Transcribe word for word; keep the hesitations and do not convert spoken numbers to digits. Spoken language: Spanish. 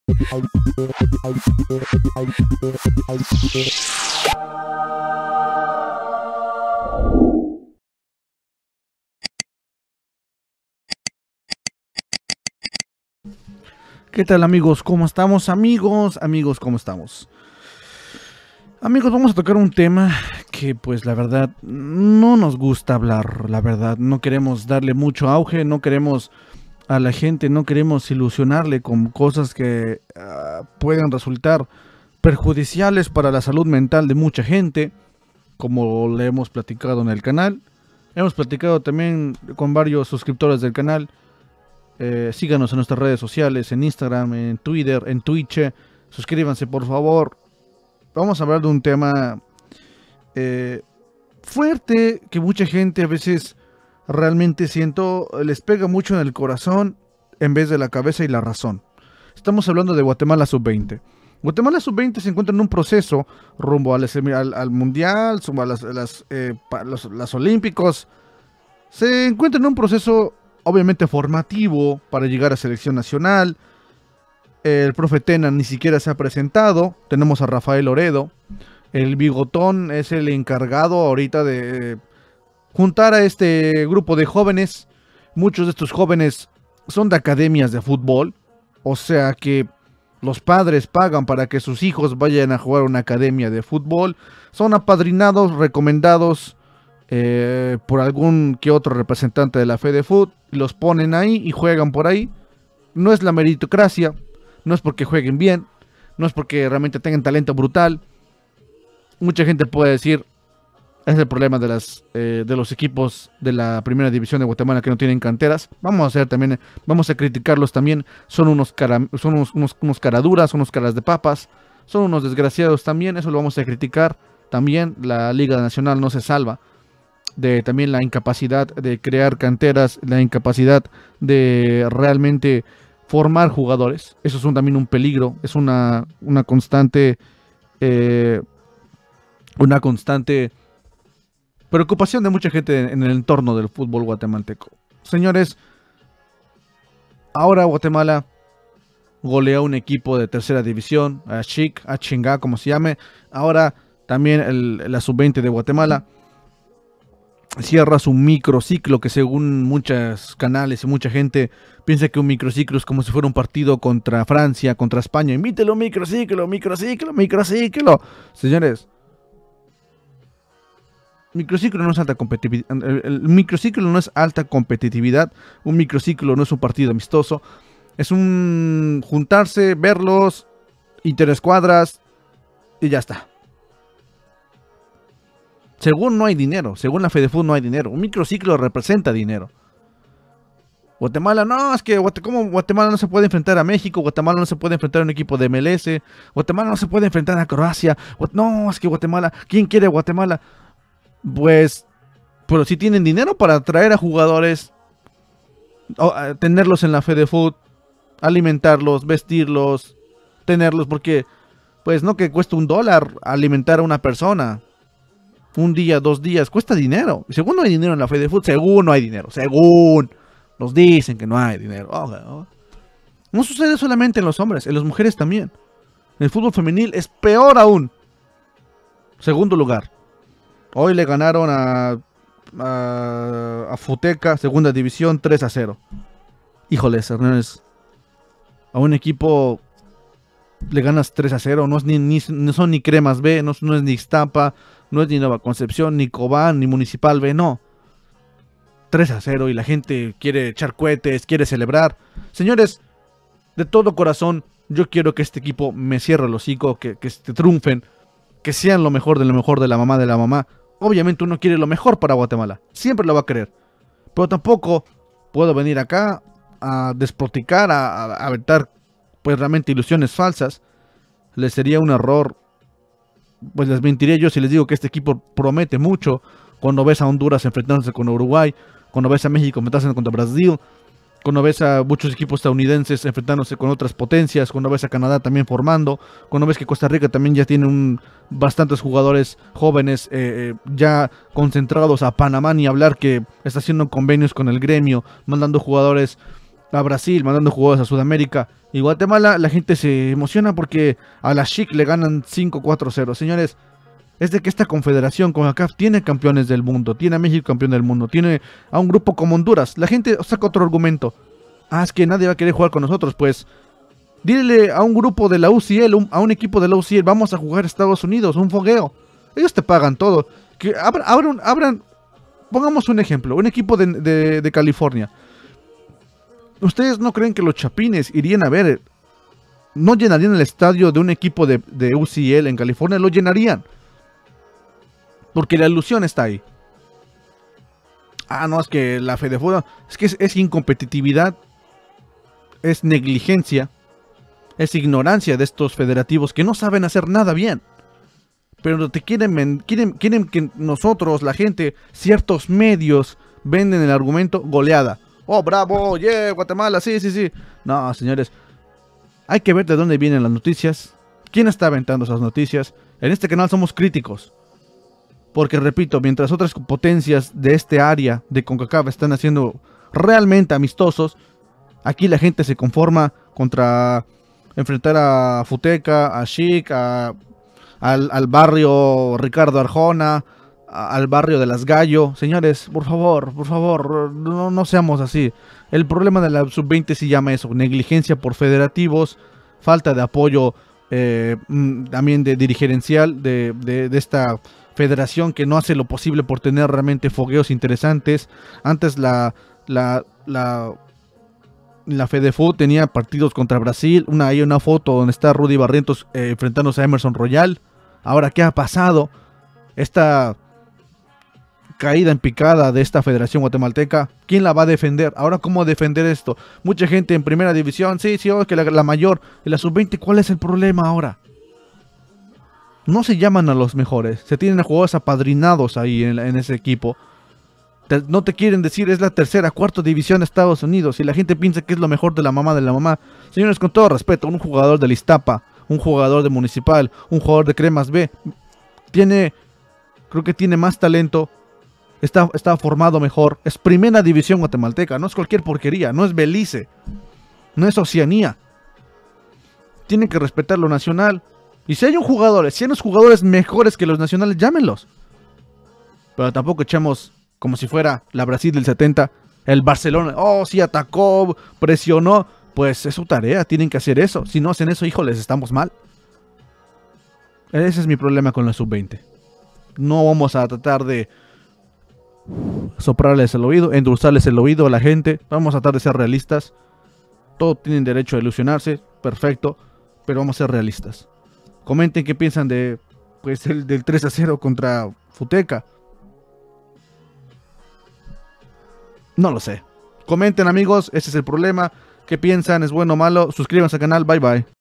¿Qué tal, amigos? ¿Cómo estamos? Amigos, amigos, ¿cómo estamos? Amigos, vamos a tocar un tema que, pues, la verdad, no nos gusta hablar, la verdad. No queremos darle mucho auge, no queremos a la gente, no queremos ilusionarle con cosas que uh, puedan resultar perjudiciales para la salud mental de mucha gente, como le hemos platicado en el canal. Hemos platicado también con varios suscriptores del canal. Eh, síganos en nuestras redes sociales, en Instagram, en Twitter, en Twitch. Suscríbanse, por favor. Vamos a hablar de un tema eh, fuerte que mucha gente a veces realmente siento les pega mucho en el corazón en vez de la cabeza y la razón. Estamos hablando de Guatemala sub veinte. Guatemala sub veinte se encuentra en un proceso rumbo al, al, al mundial, rumbo a las, las, eh, los, los olímpicos. Se encuentra en un proceso obviamente formativo para llegar a selección nacional. El profe Tena ni siquiera se ha presentado. Tenemos a Rafael Oredo. El bigotón es el encargado ahorita de juntar a este grupo de jóvenes. Muchos de estos jóvenes son de academias de fútbol. O sea que los padres pagan para que sus hijos vayan a jugar a una academia de fútbol. Son apadrinados, recomendados eh, por algún que otro representante de la FedeFut. Los ponen ahí y juegan por ahí. No es la meritocracia. No es porque jueguen bien, no es porque realmente tengan talento brutal. Mucha gente puede decir, es el problema de, las, eh, de los equipos de la primera división de Guatemala que no tienen canteras. Vamos a hacer también, vamos a criticarlos también. Son unos, cara, son unos, unos, unos caraduras, unos caras de papas, son unos desgraciados también. Eso lo vamos a criticar también. La Liga Nacional no se salva de también la incapacidad de crear canteras, la incapacidad de realmente formar jugadores. Eso es un, también un peligro. Es una, una constante eh, una constante preocupación de mucha gente en, en el entorno del fútbol guatemalteco. Señores, ahora Guatemala golea a un equipo de tercera división, a Chic, a Chingá, como se llame. Ahora también el, la sub veinte de Guatemala cierra su microciclo, que según muchos canales y mucha gente piensa que un microciclo es como si fuera un partido contra Francia, contra España. Invítelo, microciclo, microciclo, microciclo. Señores, microciclo no es alta competitividad. El, el microciclo no es alta competitividad. Un microciclo no es un partido amistoso. Es un juntarse, verlos, interescuadras y ya está. Según no hay dinero, según la FedeFut no hay dinero. Un microciclo representa dinero. Guatemala, no, es que ¿cómo Guatemala no se puede enfrentar a México? Guatemala no se puede enfrentar a un equipo de M L S. Guatemala no se puede enfrentar a Croacia. No, es que Guatemala, ¿quién quiere Guatemala? Pues, pero si tienen dinero para traer a jugadores, o, a, tenerlos en la FedeFut, alimentarlos, vestirlos, tenerlos, porque, pues no que cuesta un dólar alimentar a una persona. Un día, dos días, cuesta dinero. Según no hay dinero en la FedeFut, según no hay dinero. Según nos dicen que no hay dinero. Oh, oh. No sucede solamente en los hombres, en las mujeres también. En el fútbol femenil es peor aún. Segundo lugar. Hoy le ganaron a, a, a Futeca, segunda división, tres a cero. Híjole, Hernández. A un equipo le ganas tres a cero. No, es ni, ni, no son ni Cremas B, no, no es ni Ixtapa, no es ni Nueva Concepción, ni Cobán, ni Municipal B, no. tres a cero y la gente quiere echar cohetes, quiere celebrar. Señores, de todo corazón, yo quiero que este equipo me cierre el hocico, que, que este, triunfen, que sean lo mejor de lo mejor de la mamá de la mamá. Obviamente uno quiere lo mejor para Guatemala, siempre lo va a querer. Pero tampoco puedo venir acá a despoticar, a, a, a aventar pues realmente ilusiones falsas. Les sería un error. Pues les mentiría yo si les digo que este equipo promete mucho. Cuando ves a Honduras enfrentándose con Uruguay, cuando ves a México enfrentándose contra Brasil, cuando ves a muchos equipos estadounidenses enfrentándose con otras potencias, cuando ves a Canadá también formando, cuando ves que Costa Rica también ya tiene un, bastantes jugadores jóvenes eh, ya concentrados, a Panamá ni hablar, que está haciendo convenios con el gremio, mandando jugadores a Brasil mandando jugadores a Sudamérica. Y Guatemala, la gente se emociona porque a la Chic le ganan cinco cuatro cero. Señores, es de que esta confederación con CONCACAF tiene campeones del mundo, tiene a México campeón del mundo, tiene a un grupo como Honduras. La gente saca otro argumento. Ah, es que nadie va a querer jugar con nosotros. Pues dile a un grupo de la U C L, un, a un equipo de la U C L, vamos a jugar a Estados Unidos, un fogueo. Ellos te pagan todo. Que abran, abran, abran pongamos un ejemplo, un equipo de, de, de California. ¿Ustedes no creen que los chapines irían a ver? No llenarían el estadio de un equipo de, de U C L en California, lo llenarían. Porque la ilusión está ahí. Ah, no, es que la FedeFoot, es que es, es incompetitividad, es negligencia, es ignorancia de estos federativos que no saben hacer nada bien. Pero te quieren, quieren, quieren que nosotros, la gente, ciertos medios, venden el argumento goleada. Oh, bravo, yeah, Guatemala, sí, sí, sí. No, señores, hay que ver de dónde vienen las noticias. ¿Quién está aventando esas noticias? En este canal somos críticos. Porque, repito, mientras otras potencias de este área de CONCACAF están haciendo realmente amistosos, aquí la gente se conforma contra enfrentar a Futeca, a Chic, a, al, al barrio Ricardo Arjona, a, al barrio de Las Gallo. Señores, por favor, por favor, no, no seamos así. El problema de la sub veinte se llama eso, negligencia por federativos, falta de apoyo eh, también de dirigencial de, de, de esta federación que no hace lo posible por tener realmente fogueos interesantes. Antes la la la, la FedeFoot tenía partidos contra Brasil, una hay una foto donde está Rudy Barrientos eh, enfrentándose a Emerson Royal. Ahora, ¿qué ha pasado? Esta caída en picada de esta federación guatemalteca, ¿quién la va a defender? Ahora, ¿cómo defender esto? Mucha gente en primera división, sí, sí, oh, que la, la mayor, en la sub veinte, ¿cuál es el problema ahora? No se llaman a los mejores, se tienen a jugadores apadrinados ahí en, en ese equipo. Te, no te quieren decir es la tercera, cuarta división de Estados Unidos y la gente piensa que es lo mejor de la mamá de la mamá. Señores, con todo respeto, un jugador del Iztapa, un jugador de Municipal, un jugador de Cremas B, tiene, creo que tiene más talento, está, está formado mejor, es primera división guatemalteca, no es cualquier porquería, no es Belice, no es Oceanía. Tienen que respetar lo nacional. Y si hay un jugador, si hay unos jugadores mejores que los nacionales, llámenlos. Pero tampoco echamos como si fuera la Brasil del setenta, el Barcelona, oh, sí atacó, presionó. Pues es su tarea, tienen que hacer eso. Si no hacen eso, híjoles, estamos mal. Ese es mi problema con la sub veinte. No vamos a tratar de soplarles el oído, endulzarles el oído a la gente. Vamos a tratar de ser realistas. Todos tienen derecho a ilusionarse, perfecto, pero vamos a ser realistas. Comenten qué piensan de pues el del tres a cero contra Futeca. No lo sé. Comenten, amigos, ese es el problema. ¿Qué piensan? ¿Es bueno o malo? Suscríbanse al canal. Bye bye.